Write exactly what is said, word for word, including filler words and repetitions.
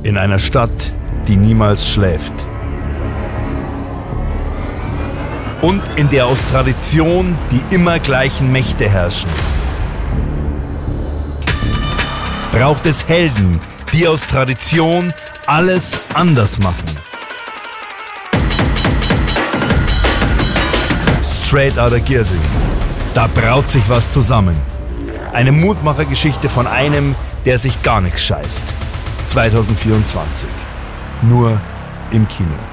In einer Stadt, die niemals schläft. Und in der aus Tradition die immer gleichen Mächte herrschen. Braucht es Helden, die aus Tradition alles anders machen. Straight Outta Giersing. Da braut sich was zusammen. Eine Mutmachergeschichte von einem, der sich gar nichts scheißt. zwanzig vierundzwanzig. Nur im Kino.